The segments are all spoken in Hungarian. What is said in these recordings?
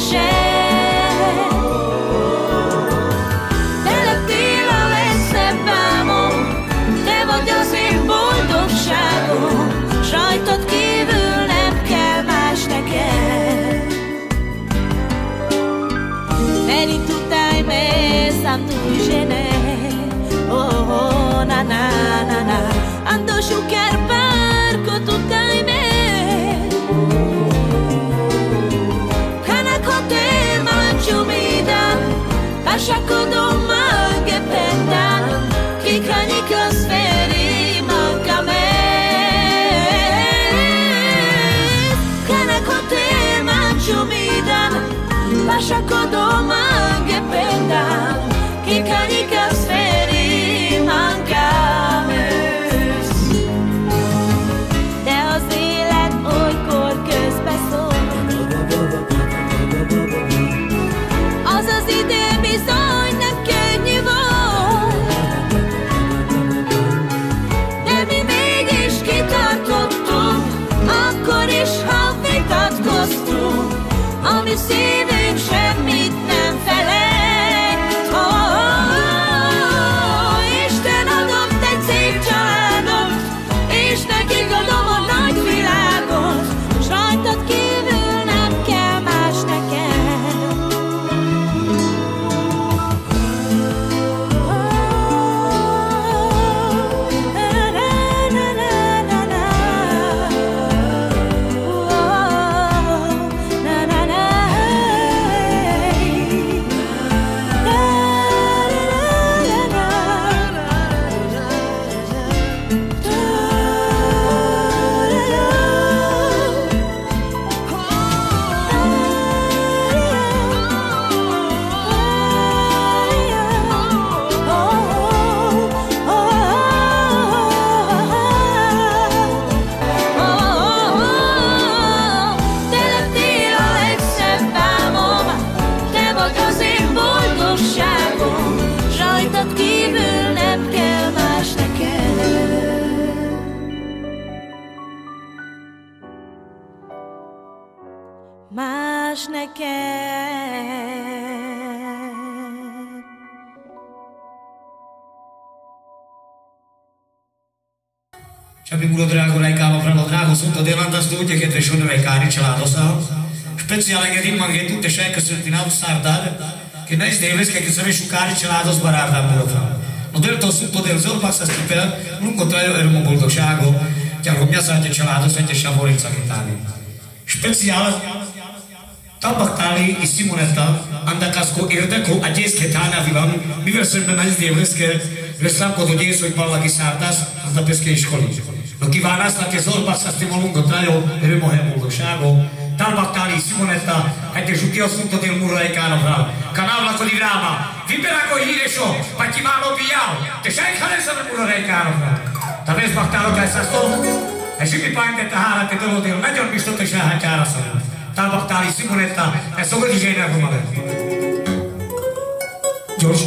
Te lettél a legszebb álmom, te vagy az én boldogságom, s rajtad kívül nem kell más nekem. Veni tutai me santo gene, oh oh na na na na, ando shuker barco tutai me. Passakodom anche pendan, che canica sferi manca me. Canacote mangiumidan, passakodom anche pendan, che canica sferi manca me. De az élet olykor közbeszól, az az idő bizony nem könnyű volt, de mi mégis kitartottunk, akkor is, ha vitatkoztunk, ami szívünk semmit nem felejt. Isten adott egy szép családot, és nekik adom a nagy világot, s rajtad kívül nem kell más nekem. Más nekem. Čabi bylo drago rajkáva pravo drago sunta delanta stúdja, keď rešo nové kári családosa. Speciálne keď imam getu te šajka srtina u sardad, keď najzdejles, keď sa rešu kári családos barárda bylo pravo. No del to sunto del zorba sa stipel, lungo trajo ermo boldogságo, ťa robňa sa te családos, te šavorica gitári. Speciál tapaktali i Simonetta andakasko érdeko a gyészke tánavilan, mivel szemben najzdejleske, Veslamko do djeso i palla kisártás, az a peszke iskoli. No kívánásnak ez orbasszasztima lungo trajo, erőmohem boldogságo, talbaktali Simonetta, hette žutio sunto del muro ai canavral. Canavlako di drama, viperako híreso, pa ti málo bijal, te sajkhane sa na muro ai canavral. Ta vezbaktálok ezt a zsimi pánket a hárat te dolodél, nagyon biztos, hogy elhányára szorul. Talbaktali Simonetta, ez szokott is ének magad. Gyors.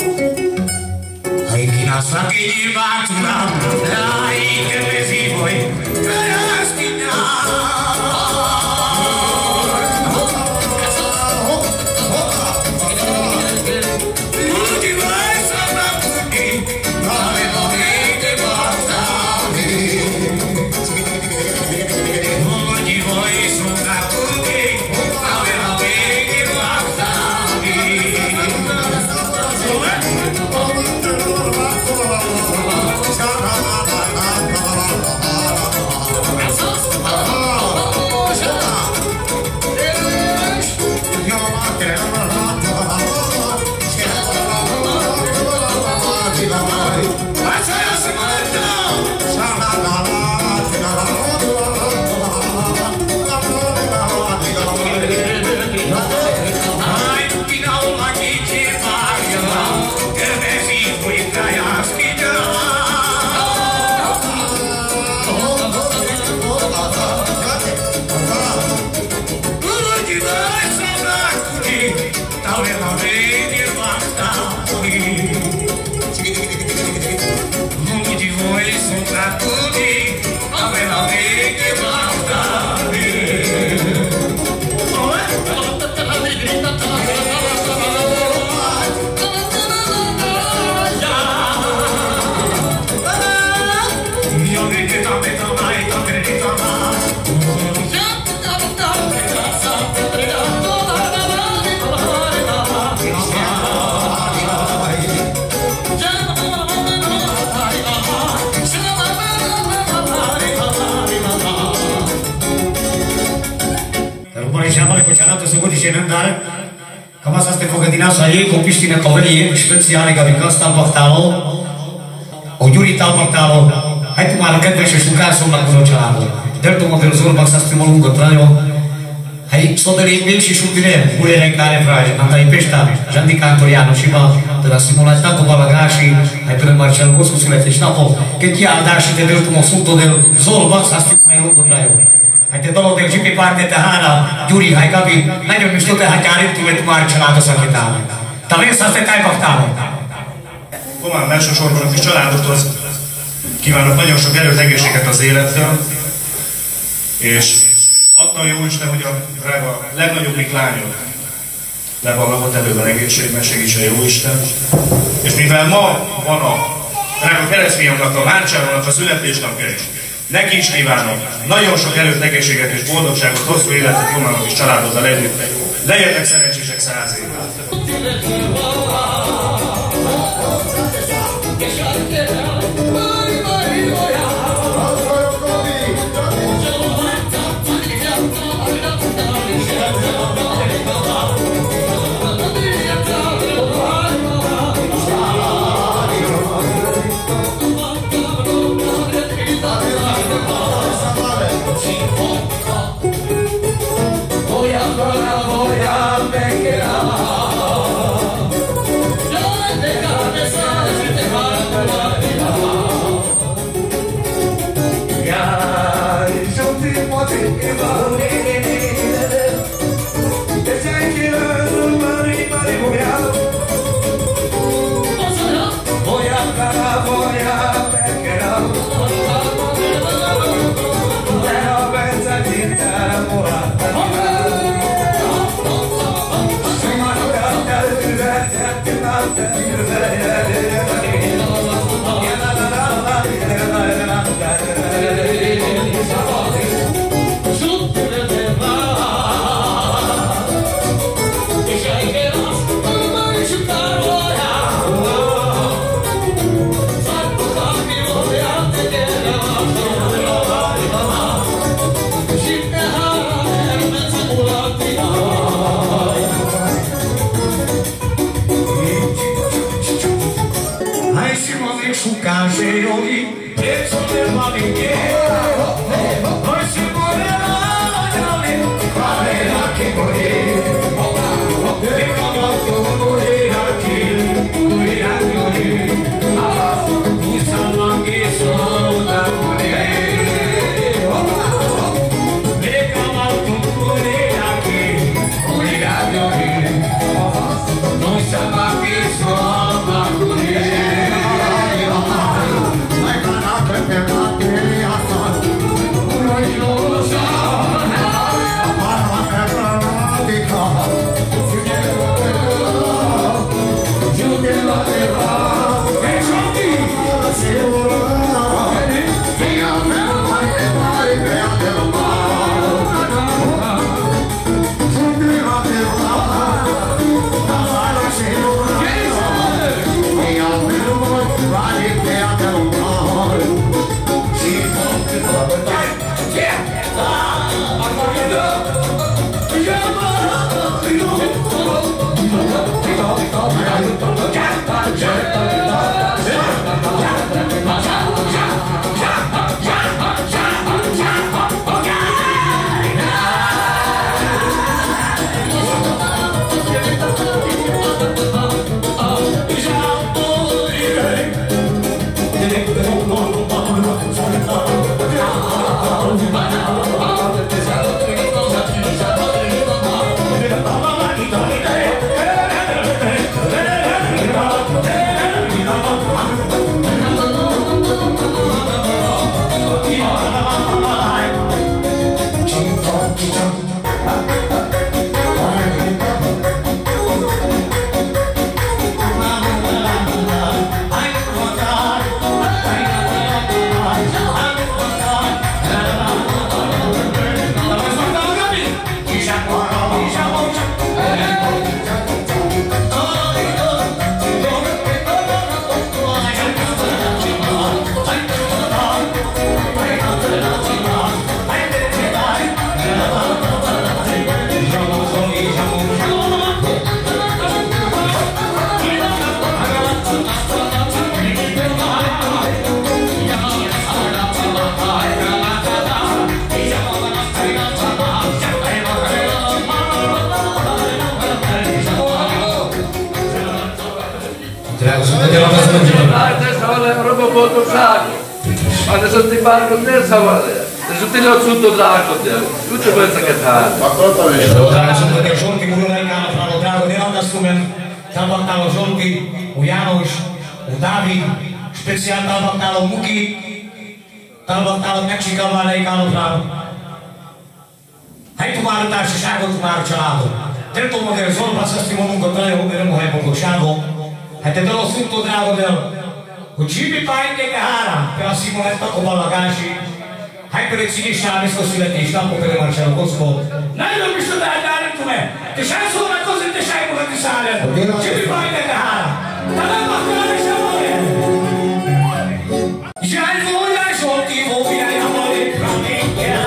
Hai kinassa kini batula, ai che vesi voi, kayaskina. Csenendár, Kamaszaszte Fogadinása Jéko Pistinek a velié, speciálig, amik azt talpaktáló, a Gyuri talpaktáló, hát már a kedves és Lukászomnak a családot. Dertom a Zorbak Szasztima Lungot Rajo, hát szodeli végsi sutire, Gulérek Kárefráj, Antai Pesta, Zsandi Kántor Jánosiba, teda Simulát Takovala Gási, hát például Marcel Koszku születésnapot, keď kiáldási te dertom a szunto del Zorbak Szasztima Lungot Rajo. Hát te dolog del GP Park te hála, Gyuri, hát Gabi, nagyon is tudta, hát járítú, hogy már családos szakítálni. Te vész azt te kájpaktálni. Komán elsősorban a kis családothoz kívánok nagyon sok erőt, egészséget az élettől, és adta a Jóisten, hogy a drága legnagyobbik lányod leballagott előben egészségben, segítse a Jóisten. És mivel ma van a drága keresztfiamnak, a Márcsárónak a születésnapja is, neki is kívánok nagyon sok erőt, egészséget és boldogságot, hosszú életet Komának és családoddal együtt. Legyetek szerencsések 100 évvel! Yes. Robo boldogságot. Hát ez a ti bárkod miért szavalja? Ez a ti ott tudod rákodja. Tudja ezeket hát. Sono Zsolti Murulaikana Fralo Drago de Randasumen, Talbaktalo Zsolti, u János, u Dávid, speciál Talbaktalo Muki, Talbaktalo Mexikavalaikano Fralo. Hai Tumár társaságot, Tumár családot. Tento model Zolba sa s tým omunko trojho uvedomujem boldogságot. Hát te dalo szunto Drago del, hogy Zsibi Pájnéke három, például Simonet Takoballagási, hai per születésnapot születésnapot per Marcello Cosmo. Nagyon biztos eldállítom-e? Te sem szólnak hozzá, te sem mondod, hogy szállel. Zsibi Pájnéke három. Te nem akarod, és nem mondod. Zsány volna, Zsolti, hófjája, malék, ramékkel.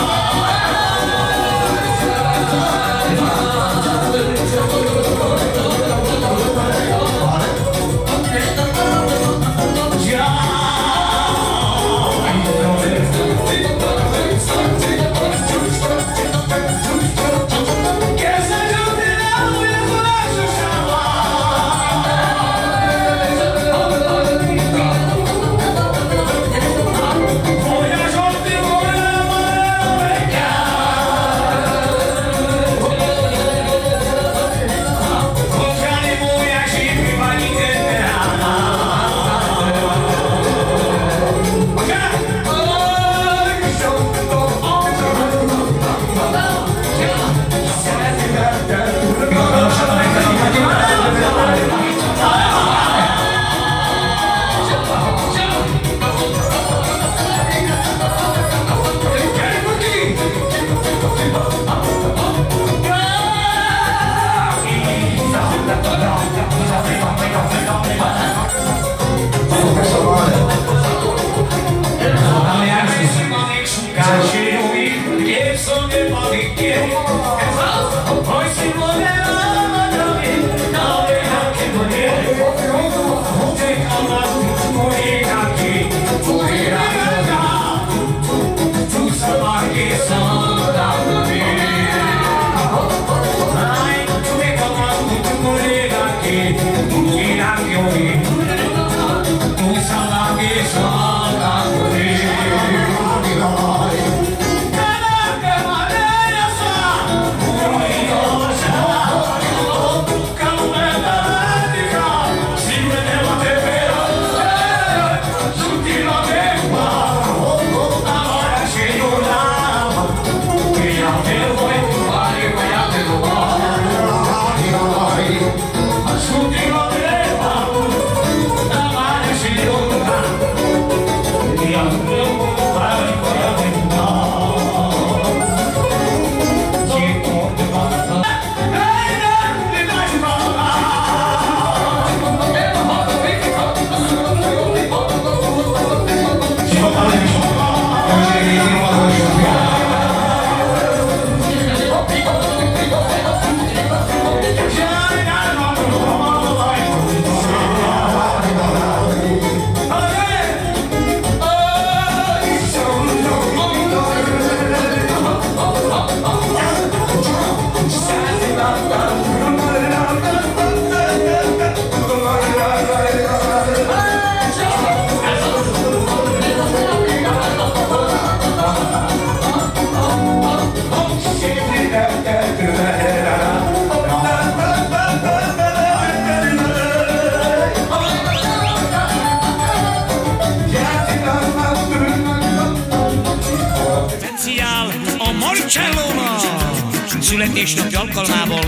Születésnapja alkalmából,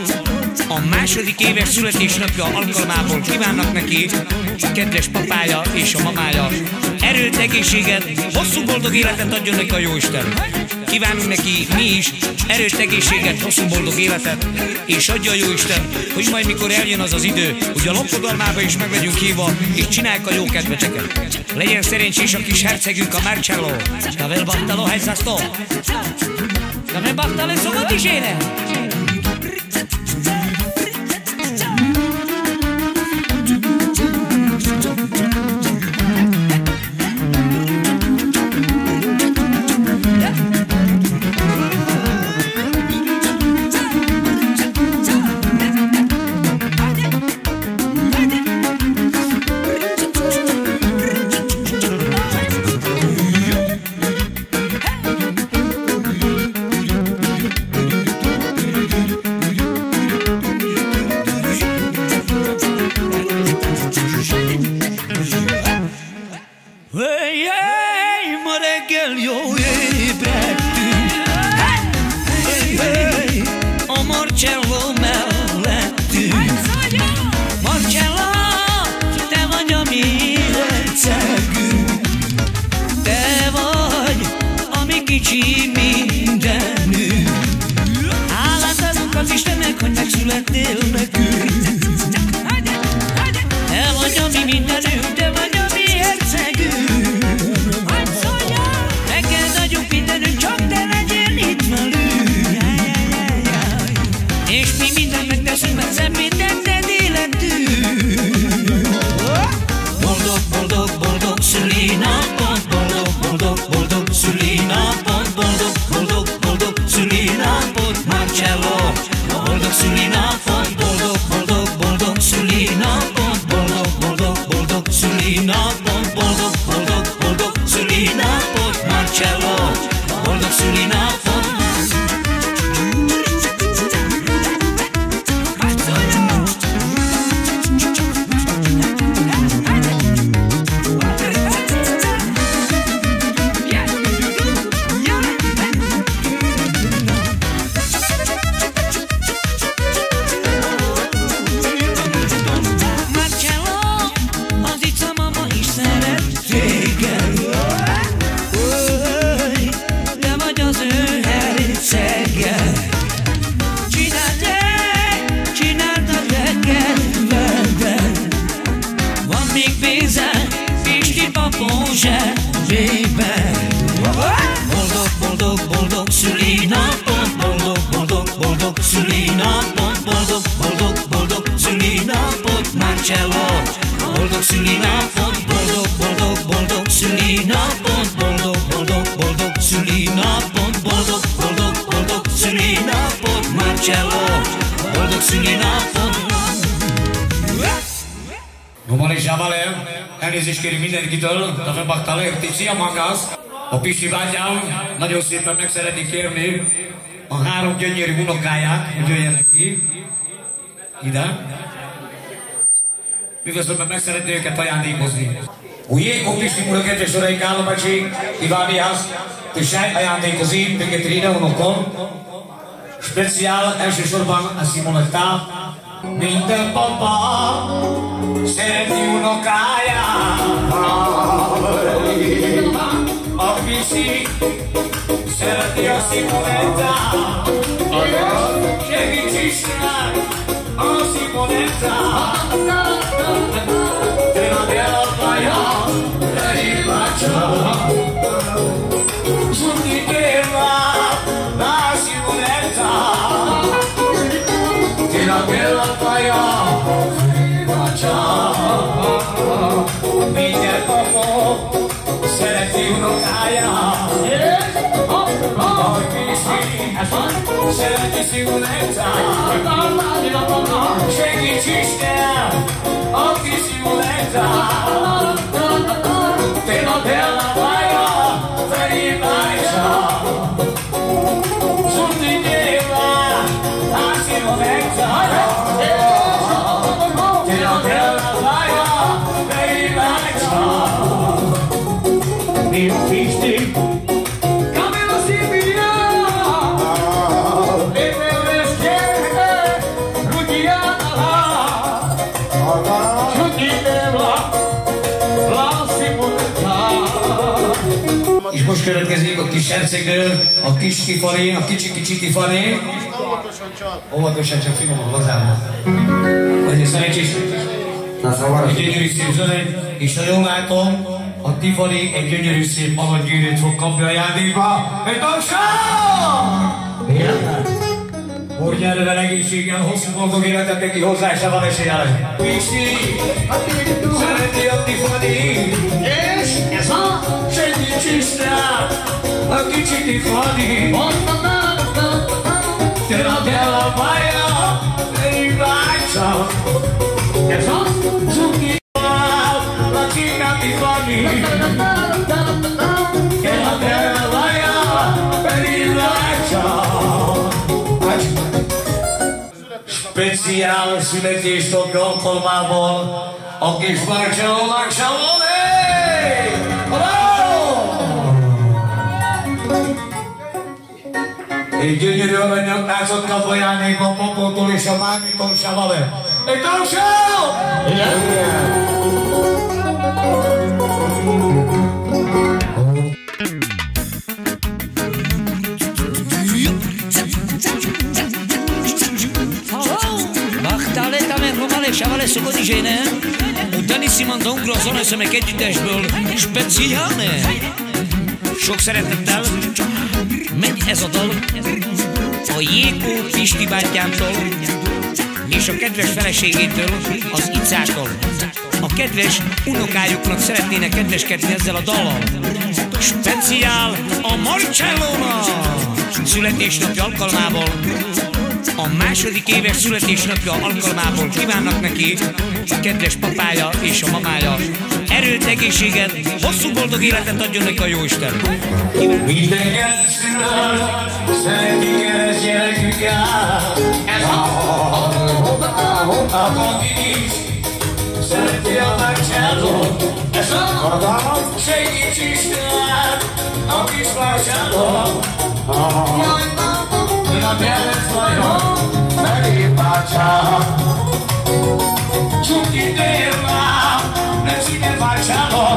a második éves születésnapja alkalmából kívánnak neki a kedves papája és a mamája erőt, egészséget, hosszú boldog életet adjon neki a Jóisten. Kívánunk neki mi is erőt, egészséget, hosszú boldog életet, és adja a Jóisten, hogy majd mikor eljön az az idő, hogy a lakodalmába is meg legyünk hívva, és csináljuk a jó kedveteket. Legyen szerencsés a kis hercegünk, a Marcello. Tavel battalo, helyszáztó! Tavel battalo, szóval is éne! Marcello, boldog szülinapot. Boldog, boldog, boldog szülinapot, boldog, boldog, boldog szülinapot, boldog, boldog, boldog szülinapot, Marcello, boldog szülinapot, boldog, boldog, boldog szülinapot, boldog, boldog, boldog szülinapot, boldog, boldog, boldog szülinapot, Marcello, boldog szülinapot. Romani Zsávalem, elnézést kérünk mindenkitől, a Febaktal érti, a Mangász. A Pisti bátyám nagyon szépen meg szeretnék kérni a 3 gyönyörű unokáját, hogy jöjjenek ki ide. Üdvözlöm, meg szeretné őket ajándékozni. Ujjék, a Pisti úr, kedves uraik, állomacsi, Ivániász, tűsej ajándékozni, Pegetrine unokon. Speciál elsősorban a Simonetta. Minden papa szereti unokáját, a Pisti szereti a Simonettát, segíts Isten a Simonettát, te la bella paia per il bacio, su di te va la Simonetta, te la bella paia per il bacio, minden popó szereti unokáját, a Pisti szereti Simonettát, segíts Isten a kis Simonettát, te la bella paia per il bacio, su di te va la Simonetta, te la bella paia per il bacio. Il Pisti camera si via e per le schiere rugiana giudiceva la Simonetta. És most következik a kis hercegnő, a kis Tiffany, a kicsi Tiffany. Óvatosan csak finoman lazában. Legyen szerencsés. Egy gyönyörű szép zöld, és nagyon látom, a Tiffany egy gyönyörű szép alapgyűrűt fog kapni ajándékba. Egy tapsát! Hordj elővel egészséggel, hosszú boldog életet neki hozzá, se van esélye. Pisti, szereti a Tiffany, és ez a segíts Isten, a kicsi Tiffany. Te la bella paia per il bacio, ez a zucchini. La Cina Tiffany, che la bella paia per il bacio. Speciál születésnapja alkalmából a kis Marcellónak Savale! Egy gyönyörű aranyag táncot kap ajándékba a papótól és a mágitól Savale. Egy tapsát! Savale Szokodizséne, Dani Simondon Grozon összemek együttesből, speciálne. Sok szeretettel megy ez a dal a Jékó Pisti bátyámtól és a kedves feleségétől, az Icától. A kedves unokájuknak szeretnének kedveskedni ezzel a dallal. Speciál a Marcellónak születésnapja alkalmából. a második éves születésnapja alkalmából kívánnak neki a kedves papája és a mamája. Erőt, egészséget, hosszú boldog életet adjon neki a Jóisten. Mindenket szülő, szeretik ez gyerekükkel. Ez a Gabi is szereti a Marcellót. Ez a segíts Isten, a kis Marcellót. A gyerek vajon felép bácsát. Csuki délvá, nem színe Marcellót.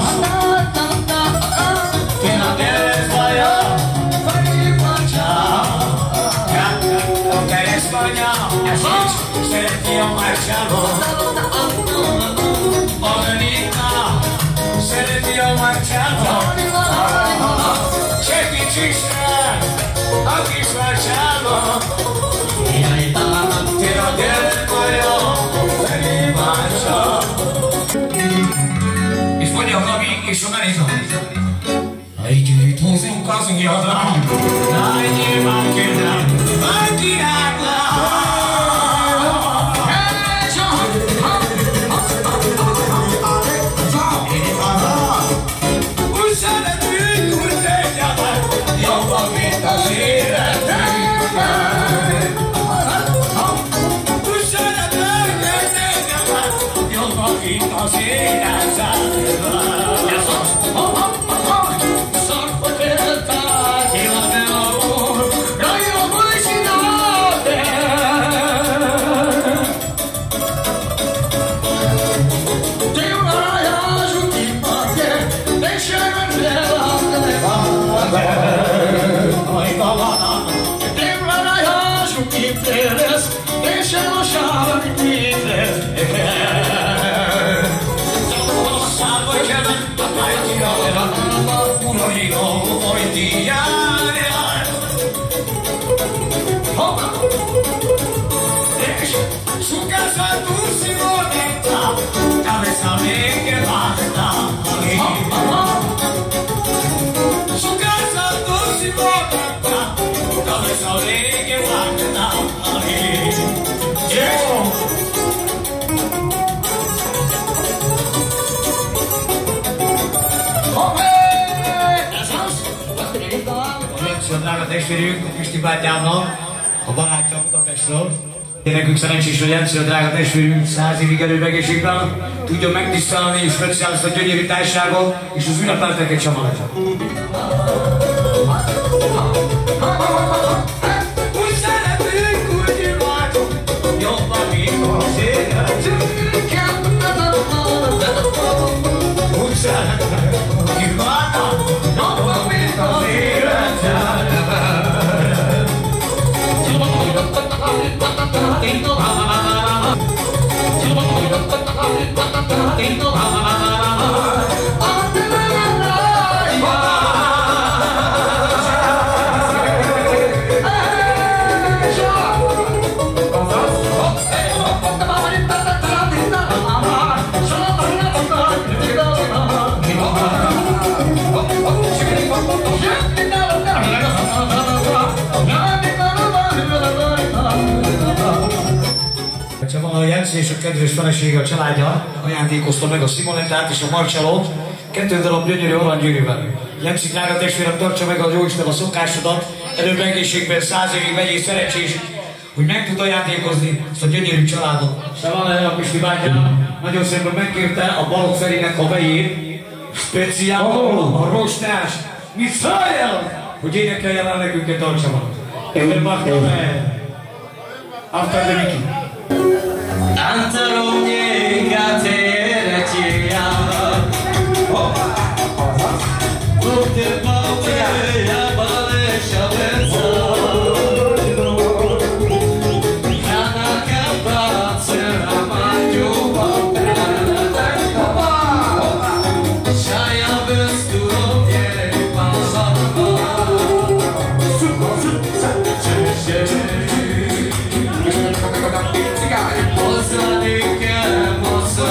Én a gyerek vajon felép bácsát. A keresztanya, ez is szereti a Marcellót. A Benita szereti a Marcellót. Segíts Isten, a kis Marcellót. Én a gyerek vajon felép bácsát. És mondja a Gabi és a Benita. Együtt hozzunk az ujjadra, láj nyilván kérem, a királyra. Úgy szeretünk, úgy tegyenek, jobban, mint az életünk. Úgy szeretünk, úgy tegyenek, jobban, mint az életünk. Su casa tu Simonetta, cabeza me que basta. Su casa tu Simonetta, cabeza me que basta. Drága testvérünk, a Pisti bátyámnak, a barátja Budapestről. Nekünk szerencsés, hogy Jenci, a drága testvérünk 100 évig előbb egészségben tudja megtisztelni és speciálni a gyönyörű társaságot és az ünnepelteket sem maradja. Úgy szeretünk, úgy imádunk, jobban, mint az életünk. Úgy szeretünk, úgy imádunk, jobban, mint az életünk. A Jenci és a kedves felesége, a családja ajándékozta meg a Simonettát és a Marcellót 2 darab gyönyörű aranygyűrűvel. Jenci, drága testvérem, tartsa meg a Jóisten a szokásodat, előbb egészségben 100 évig vegyél szerencsés, hogy meg tud ajándékozni ezt a gyönyörű családot. Se van el a Pisti bátyám, nagyon szépen megkérte a Balogh Ferinek a vejét, speciálban a rostás, mit szálljál, hogy énekeljen el nekünk egy tartsamat. Ebben baktam el. After the Mickey. Tanto llega te chiama. Tutte paure ya vale shabenza. Kana kapa sera majuba. Shaya besturo ye pasarba. Moza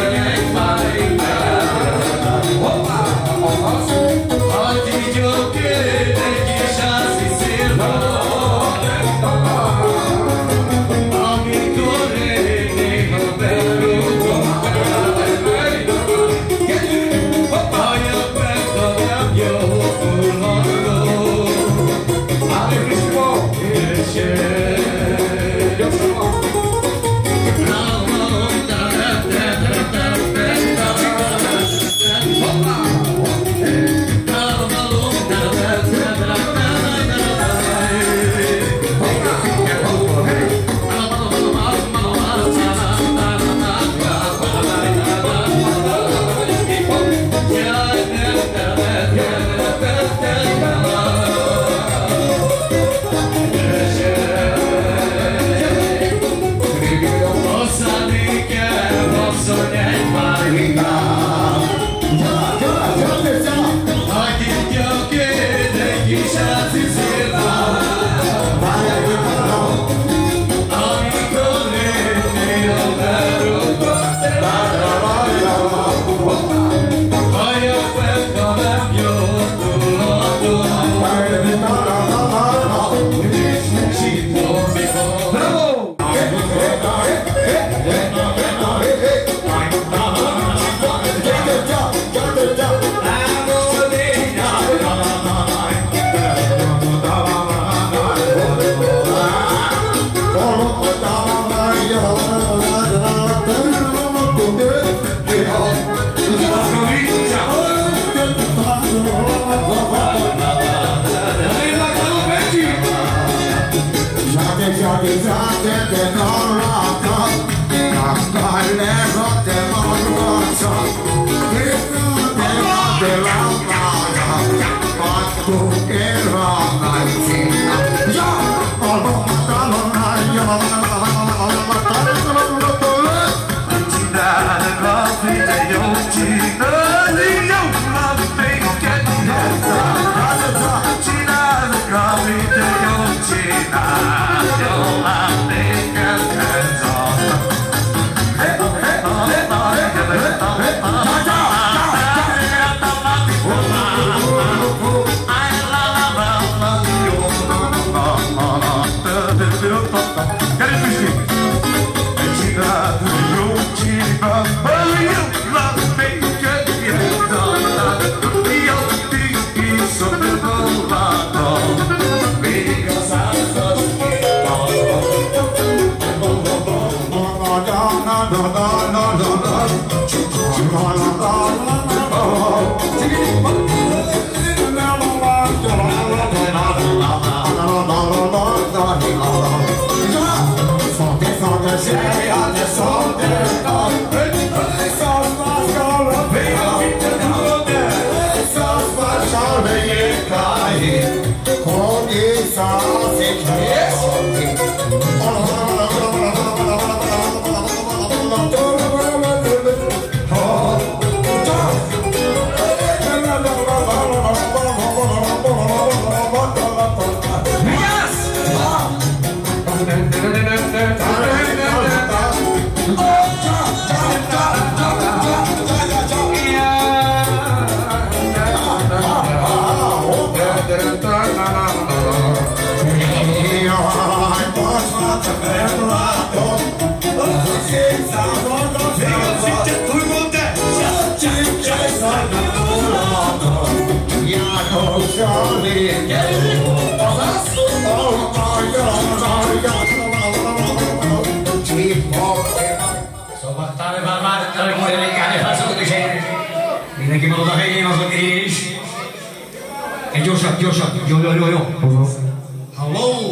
Szokatál már vártál, hogy majd eléggálni felszokott is én. Mindenki marad a helyén, azok is. Egy gyorsabb, gyorsabb. Jó. Hello!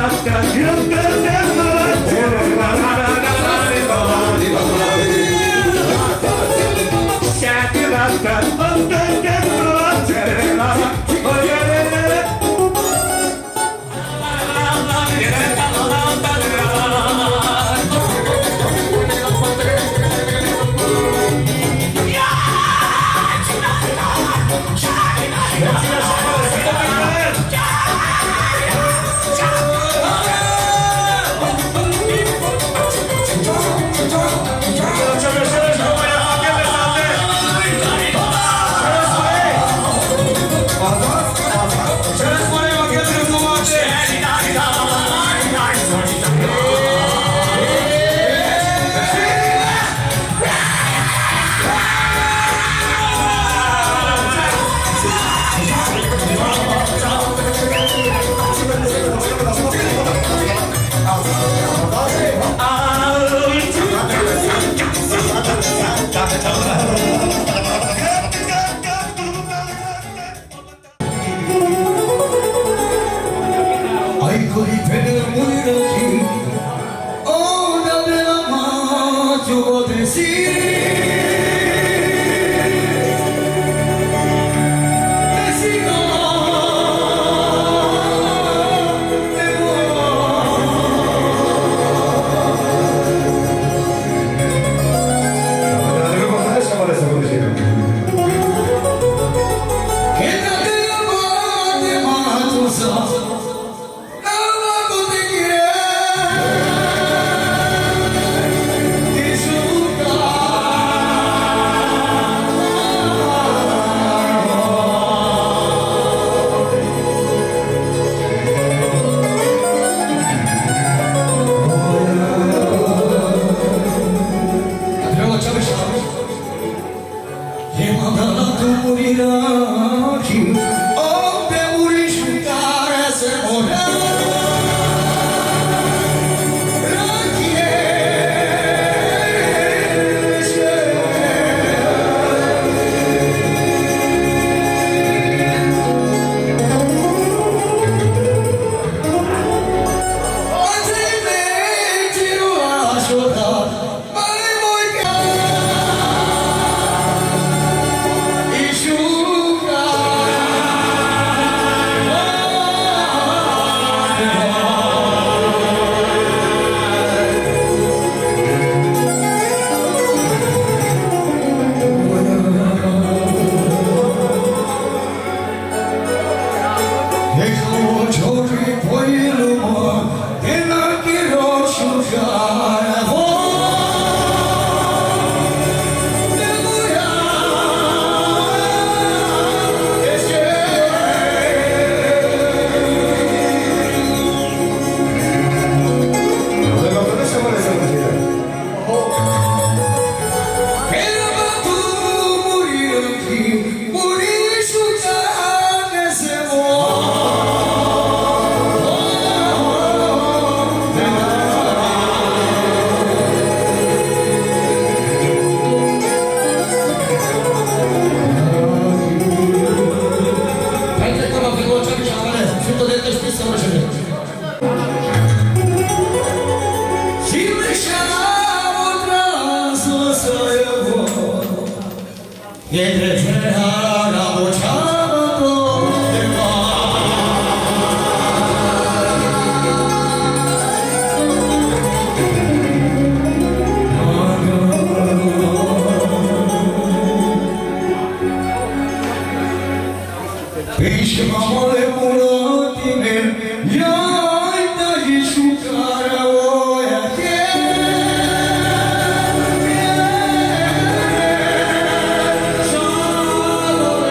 Shut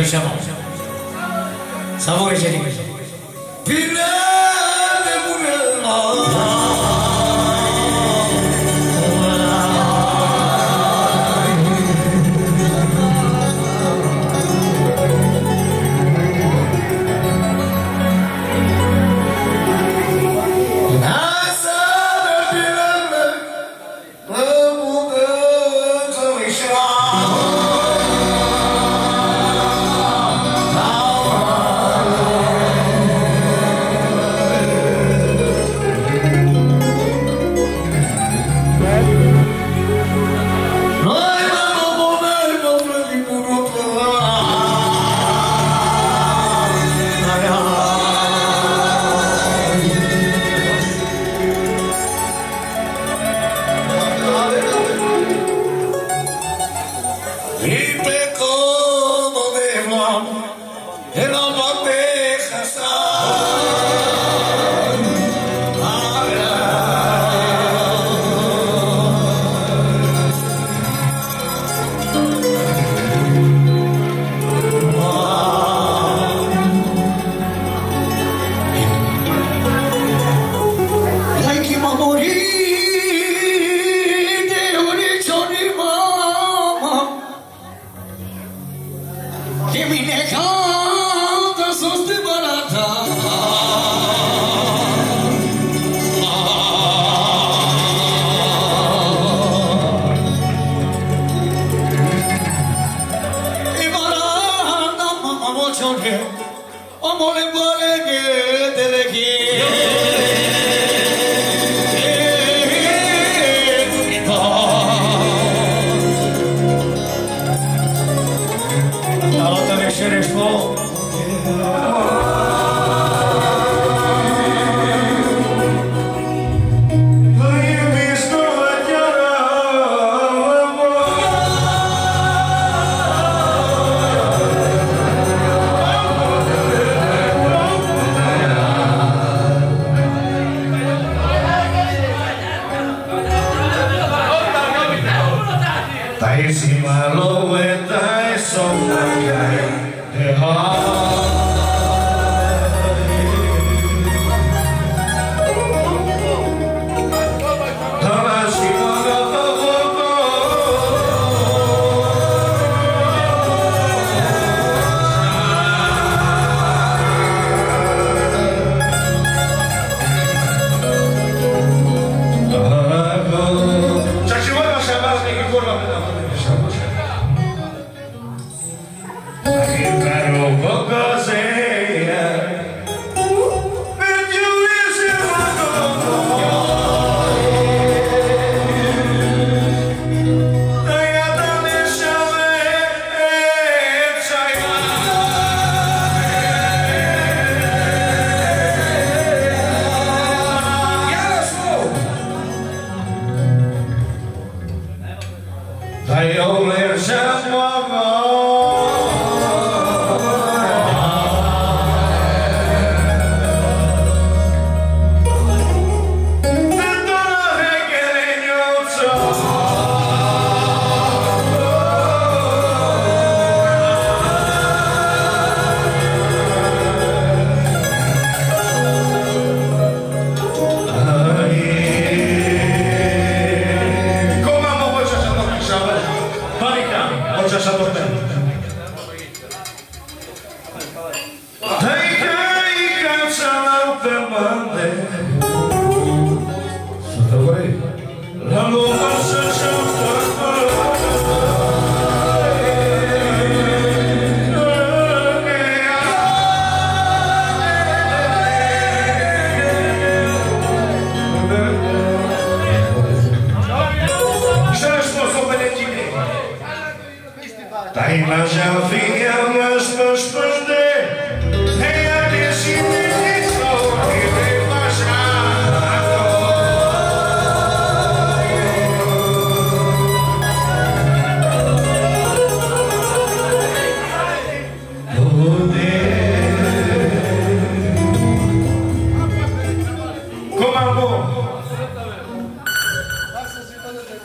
lasciamo. Savore c'è di questo.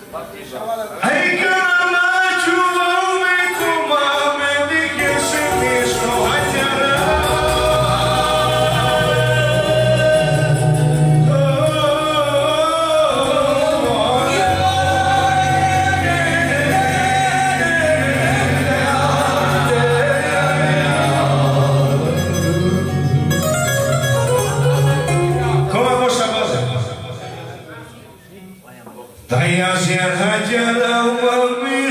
Hey, girl, I'm not you, I'll make my man,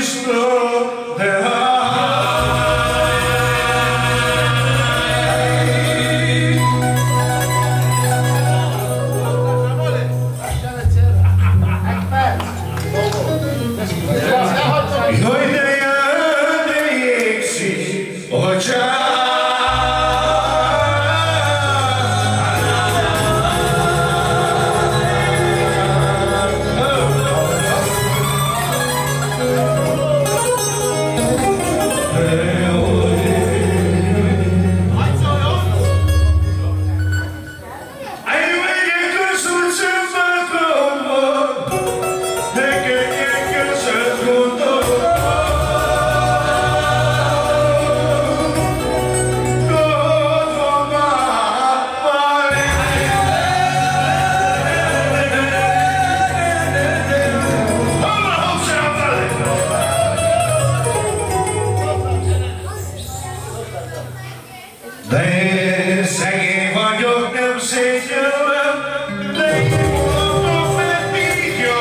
De szegény vagyok, nem szégyellem, de én mondom, mert így jó.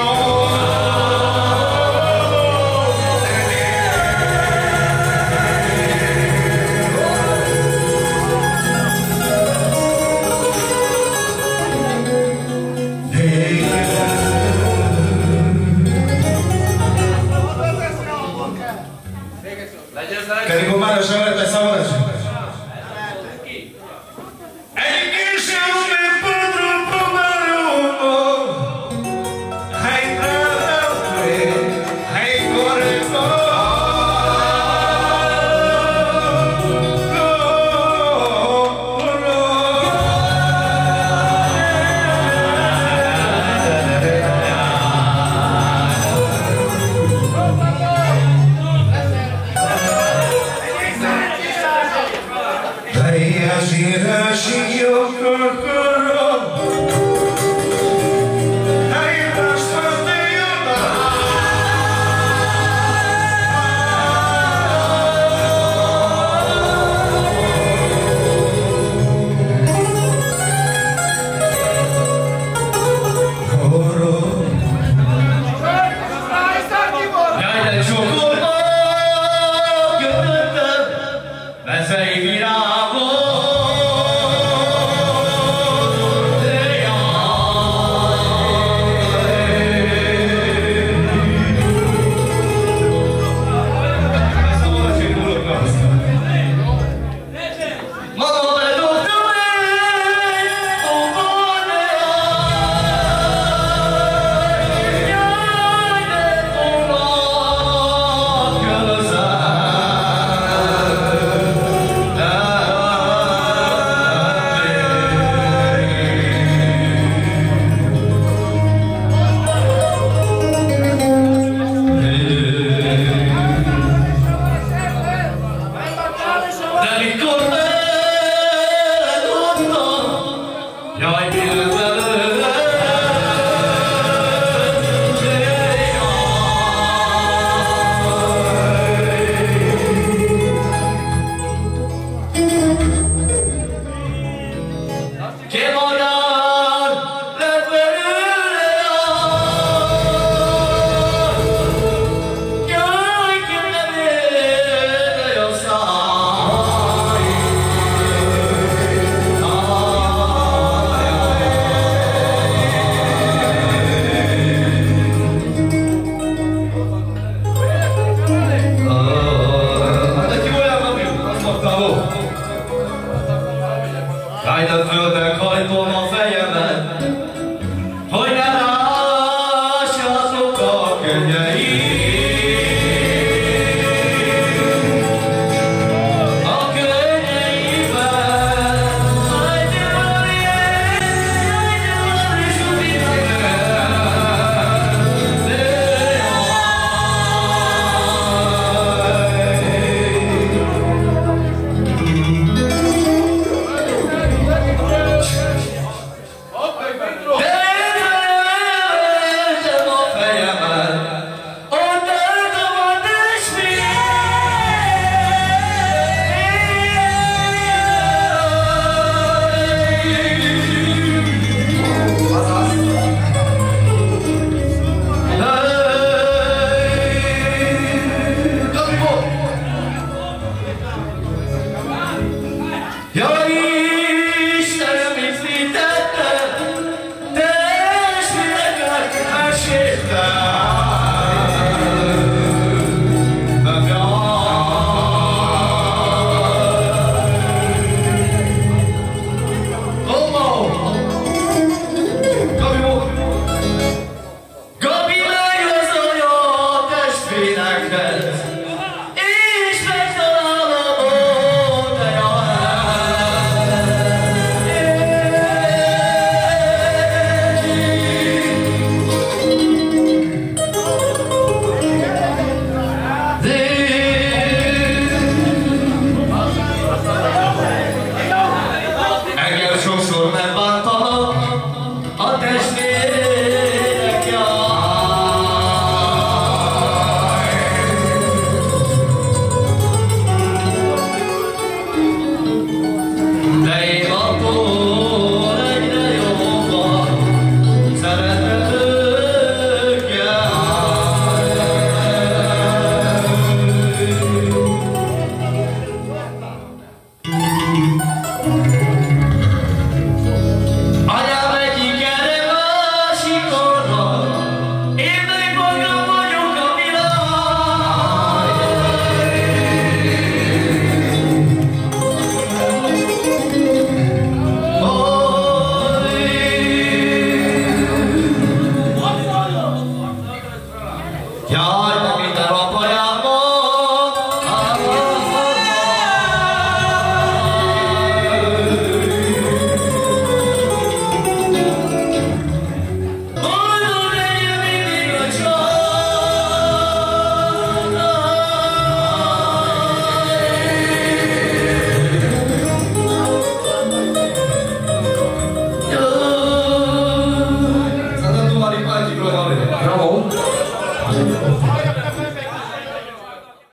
Legyen Kerikó már a savalat,